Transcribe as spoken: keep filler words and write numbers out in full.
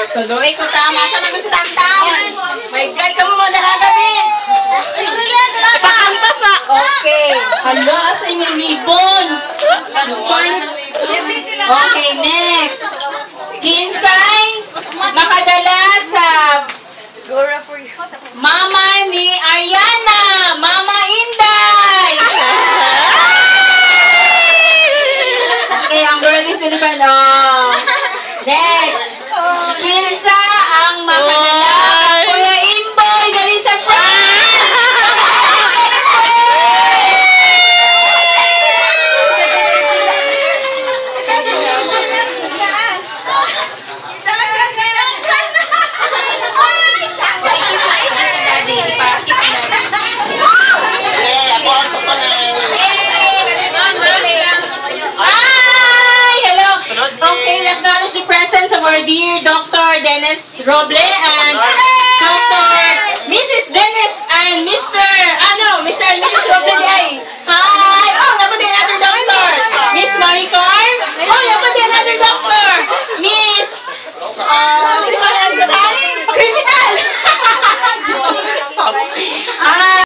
Tuloy ko tama. Saan ang gusto tam-tam? My God, kamo mo nakagabi. Ipakanta sa... Okay. Hala, sa inyong ribbon. Okay, next. Kinsay, makadala sa mama ni Ariana, Mama Inday. Okay, ang birthday celebrant. Oh. Next. Kinsa ang makadala Kuya Imboy dali sa France. The presence of our dear Doctor Dennis Roble